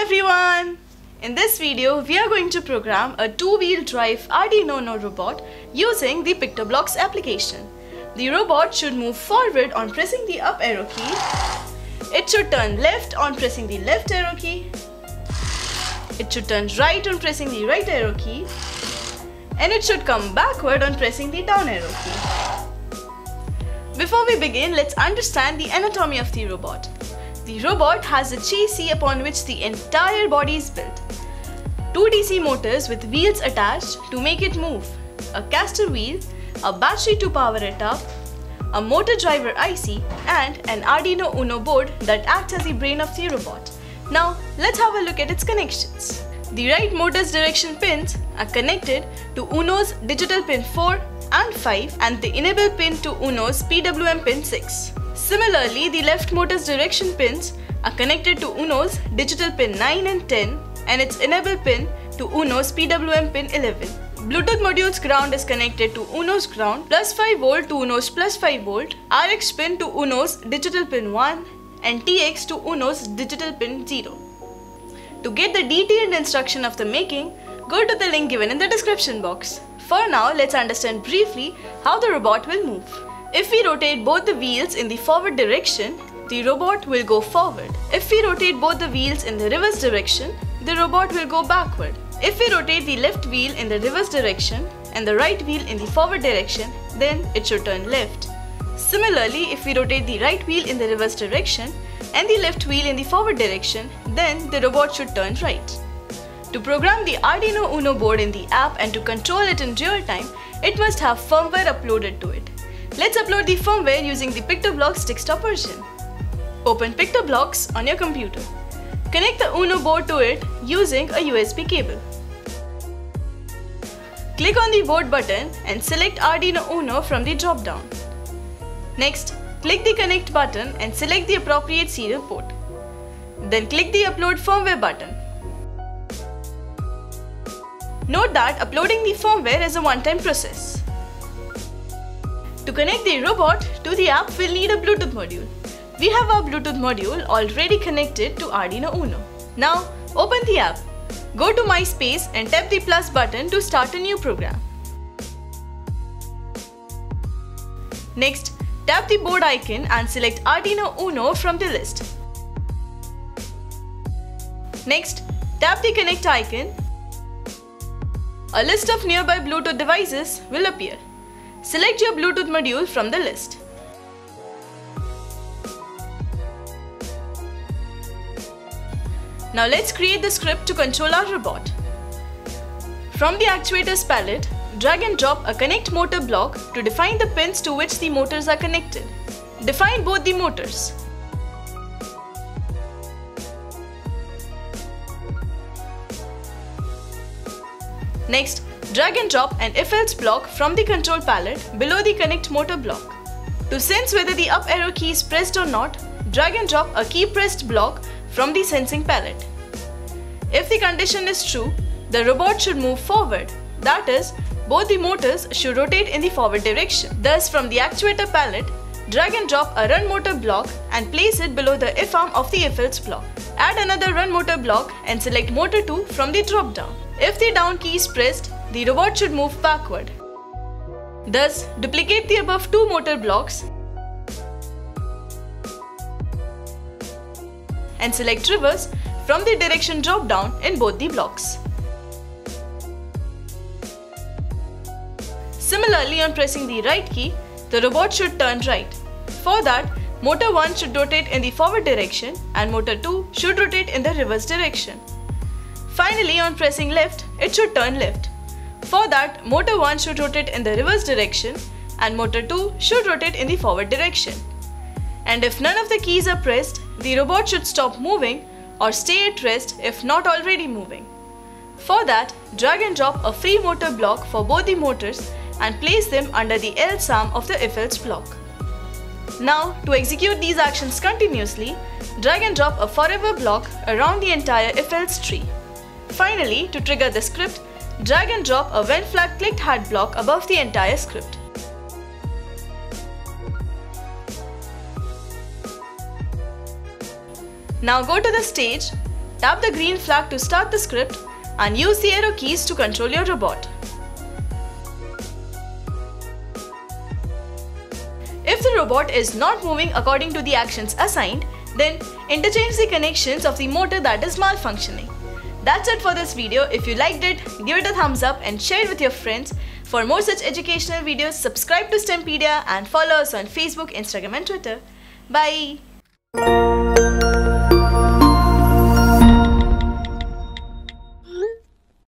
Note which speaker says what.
Speaker 1: everyone! In this video, we are going to program a two-wheel drive Arduino Uno robot using the Pictoblocks application. The robot should move forward on pressing the up arrow key. It should turn left on pressing the left arrow key. It should turn right on pressing the right arrow key. And it should come backward on pressing the down arrow key. Before we begin, let's understand the anatomy of the robot. The robot has a chassis upon which the entire body is built. Two DC motors with wheels attached to make it move, a caster wheel, a battery to power it up, a motor driver IC, and an Arduino Uno board that acts as the brain of the robot. Now, let's have a look at its connections. The right motor's direction pins are connected to Uno's digital pin 4 and 5 and the enable pin to Uno's PWM pin 6. Similarly, the left motor's direction pins are connected to Uno's digital pin 9 and 10 and its enable pin to Uno's PWM pin 11. Bluetooth module's ground is connected to Uno's ground, plus 5 volt to Uno's plus 5 volt, RX pin to Uno's digital pin 1 and TX to Uno's digital pin 0. To get the detailed instruction of the making, go to the link given in the description box. For now, let's understand briefly how the robot will move. If we rotate both the wheels in the forward direction, the robot will go forward. If we rotate both the wheels in the reverse direction, the robot will go backward. If we rotate the left wheel in the reverse direction and the right wheel in the forward direction, then it should turn left. Similarly, if we rotate the right wheel in the reverse direction and the left wheel in the forward direction, then the robot should turn right. To program the Arduino Uno board in the app and to control it in real time, it must have firmware uploaded to it. Let's upload the firmware using the Pictoblocks desktop version. Open Pictoblocks on your computer. Connect the Uno board to it using a USB cable. Click on the board button and select Arduino Uno from the drop-down. Next, click the Connect button and select the appropriate serial port. Then click the Upload Firmware button. Note that uploading the firmware is a one-time process. To connect the robot to the app, we'll need a Bluetooth module. We have our Bluetooth module already connected to Arduino Uno. Now, open the app. Go to MySpace and tap the plus button to start a new program. Next, tap the board icon and select Arduino Uno from the list. Next, tap the Connect icon. A list of nearby Bluetooth devices will appear. Select your Bluetooth module from the list. Now let's create the script to control our robot. From the actuators palette, drag and drop a connect motor block to define the pins to which the motors are connected. Define both the motors. Next, drag and drop an if-else block from the control palette below the connect motor block. To sense whether the up arrow key is pressed or not, drag and drop a key pressed block from the sensing palette. If the condition is true, the robot should move forward. That is, both the motors should rotate in the forward direction. Thus, from the actuator palette, drag and drop a run motor block and place it below the if arm of the if-else block. Add another run motor block and select motor 2 from the drop-down. If the down key is pressed, the robot should move backward. Thus, duplicate the above two motor blocks and select reverse from the direction drop-down in both the blocks. Similarly, on pressing the right key, the robot should turn right. For that, motor 1 should rotate in the forward direction and motor 2 should rotate in the reverse direction. Finally, on pressing left, it should turn left. For that, motor 1 should rotate in the reverse direction and motor 2 should rotate in the forward direction. And if none of the keys are pressed, the robot should stop moving or stay at rest if not already moving. For that, drag and drop a free motor block for both the motors and place them under the else arm of the if-else block. Now, to execute these actions continuously, drag and drop a forever block around the entire if-else tree. Finally, to trigger the script, drag and drop a when flag clicked had block above the entire script. Now go to the stage, Tap the green flag to start the script and use the arrow keys to control your robot. If the robot is not moving according to the actions assigned, then interchange the connections of the motor that is malfunctioning. That's it for this video. If you liked it, give it a thumbs up and share it with your friends. For more such educational videos, subscribe to STEMpedia and follow us on Facebook, Instagram and Twitter. Bye!